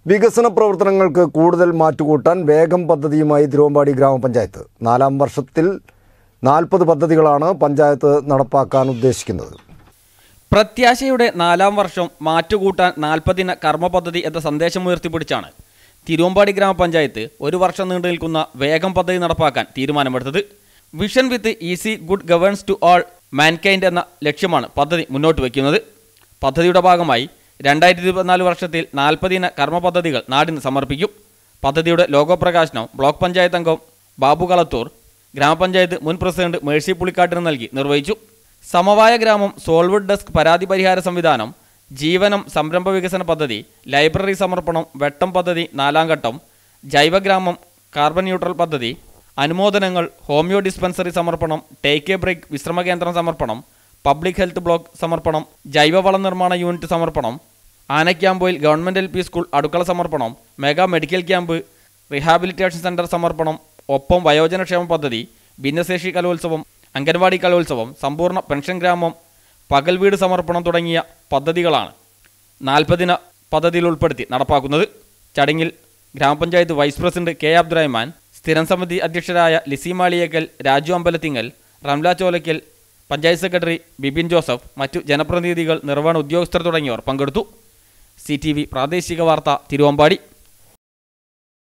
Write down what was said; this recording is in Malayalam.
വികസന പ്രവർത്തനങ്ങൾക്ക് കൂടുതൽ മാറ്റുകൂട്ടാൻ വേഗം പദ്ധതിയുമായി തിരുവമ്പാടി ഗ്രാമപഞ്ചായത്ത് 4ാം വർഷത്തിൽ 40 പദ്ധതികളാണ് പഞ്ചായത്ത് നടപ്പാക്കാൻ ഉദ്ദേശിക്കുന്നത്. പ്രത്യാശയുടെ 4ാം വർഷം മാറ്റുകൂട്ടാൻ 40 കർമ്മ പദ്ധതി എന്ന സന്ദേശം ഉയർത്തിപ്പിടിച്ചാണ് തിരുവമ്പാടി ഗ്രാമപഞ്ചായത്ത് ഒരു വർഷം നീണ്ടു നിൽക്കുന്ന വേഗം പദ്ധതി നടപ്പാക്കാൻ തീരുമാനമെടുത്തത്. Vision with easy good governance to all mankind എന്ന ലക്ഷ്യമാണ് പദ്ധതി മുന്നോട്ട് വയ്ക്കുന്നത്. പദ്ധതിയുടെ ഭാഗമായി 2024 വർഷത്തിൽ 40 കർമ്മ പദ്ധതികൾ നാടിന് സമർപ്പിക്കും. പദ്ധതിയുടെ ലോഗോ പ്രകാശനം ബ്ലോക്ക് പഞ്ചായത്ത് അംഗം ബാബു കളത്തൂർ ഗ്രാമപഞ്ചായത്ത് മുൻ പ്രസിഡന്റ് മേഴ്സി പുളിക്കാട്ടിന് നൽകി നിർവഹിച്ചു. സമവായ ഗ്രാമം, സോൾവുഡ് ഡെസ്ക് പരാതി പരിഹാര സംവിധാനം, ജീവനം സംരംഭ വികസന പദ്ധതി, ലൈബ്രറി സമർപ്പണം, വെട്ടം പദ്ധതി 4ാം ഘട്ടം, ജൈവഗ്രാമം, കാർബൺ ന്യൂട്രൽ പദ്ധതി, അനുമോദനങ്ങൾ, ഹോമിയോ ഡിസ്പെൻസറി സമർപ്പണം, ടേക്ക് എ ബ്രേക്ക് വിശ്രമ കേന്ദ്രം സമർപ്പണം, പബ്ലിക് ഹെൽത്ത് ബ്ലോക്ക് സമർപ്പണം, ജൈവവള നിർമ്മാണ യൂണിറ്റ് സമർപ്പണം, ആനക്യാമ്പോയിൽ ഗവൺമെൻറ് LP സ്കൂൾ അടുക്കള സമർപ്പണം, mega medical camp, rehabilitation centre സമർപ്പണം, ഒപ്പം വയോജനക്ഷേമ പദ്ധതി, ഭിന്നശേഷി കലോത്സവം, അംഗൻവാടി കലോത്സവം, സമ്പൂർണ്ണ പെൻഷൻ ഗ്രാമം, പകൽ വീട് സമർപ്പണം തുടങ്ങിയ പദ്ധതികളാണ് 40 പദ്ധതിയിൽ ഉൾപ്പെടുത്തി നടപ്പാക്കുന്നത്. ചടങ്ങിൽ ഗ്രാമപഞ്ചായത്ത് വൈസ് പ്രസിഡന്റ് K. അബ്ദുറഹ്മാൻ, സ്ഥിരം സമിതി അധ്യക്ഷരായ ലിസി മാളിയേക്കൽ, രാജു അമ്പലത്തിങ്ങൽ, റംല ചോലയ്ക്കൽ, പഞ്ചായത്ത് സെക്രട്ടറി ബിബിൻ ജോസഫ്, മറ്റു ജനപ്രതിനിധികൾ, നിർവഹണ ഉദ്യോഗസ്ഥർ തുടങ്ങിയവർ പങ്കെടുത്തു. CTV പ്രാദേശിക വാർത്ത, തിരുവമ്പാടി.